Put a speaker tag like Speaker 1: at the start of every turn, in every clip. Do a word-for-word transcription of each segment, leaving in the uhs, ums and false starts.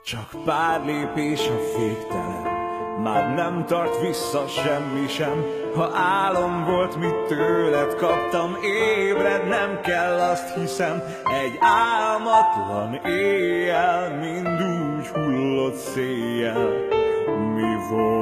Speaker 1: Csak pár lépés a végtelen, már nem tart vissza semmi sem. Ha álom volt, mit tőled kaptam, ébred nem kell, azt hiszem. Egy álmatlan éjjel, mind úgy hullott széjjel. Mi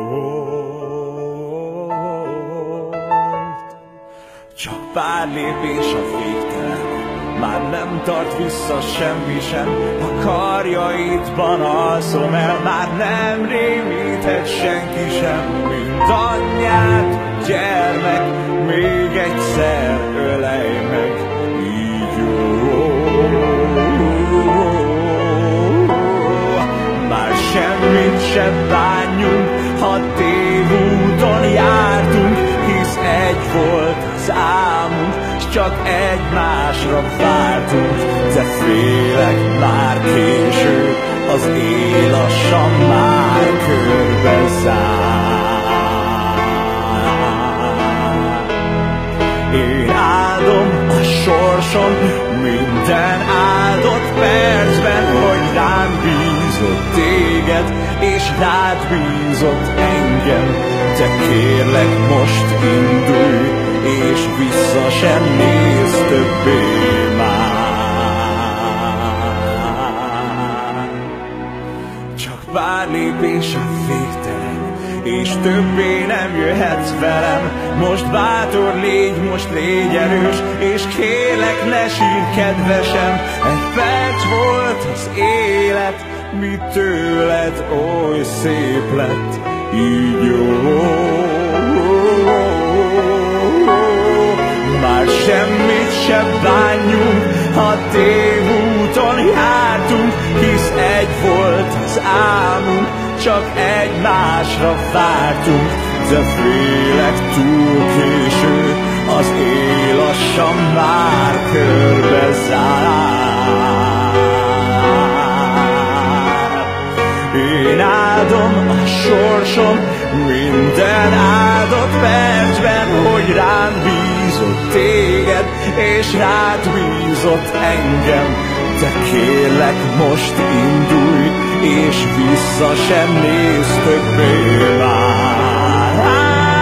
Speaker 1: volt? Csak pár lépés a végtelen, már nem tart vissza semmi sem. A karjaidban alszom el, már nem rémíthet senki sem. Mint anyját, gyermek, még egyszer ölej meg, így jó. Már semmit sem bánjunk, ha tévúton jártunk, hisz egy volt az álmunk, s csak egymásra vártunk. De félek, már késő, az éj lassan már körbe zár. Én áldom a sorsom minden áldott percben, hogy rám bízott téged, és rád bízott engem. De kérlek, most indulj, és vissza sem nézz többé már. Csak pár lépés a végtelen, és többé nem jöhetsz velem. Most bátor légy, most légy erős, és kérlek, ne sírj, kedvesem. Egy perc volt az élet, mi tőled oly szép lett, így jó. Már semmit sem bánjunk, ha tévúton jártunk, hisz egy volt az álmunk, csak egymásra vártunk. De félek, túl késő, az éj lassan már körbe zár. Én áldom a sorsom minden áldott percben, hogy rám bízott téged, és rád bízott engem. De kérlek, most indulj, és vissza sem nézz többé már.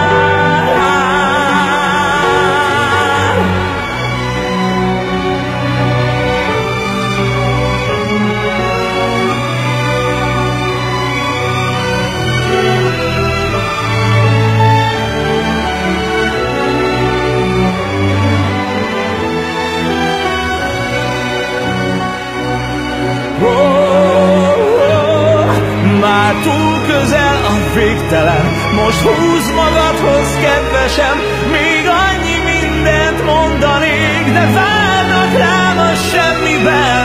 Speaker 1: Már túl közel a végtelen, most húzd magadhoz, kedvesem. Még annyi mindent mondanék, de várnak rám a semmiben.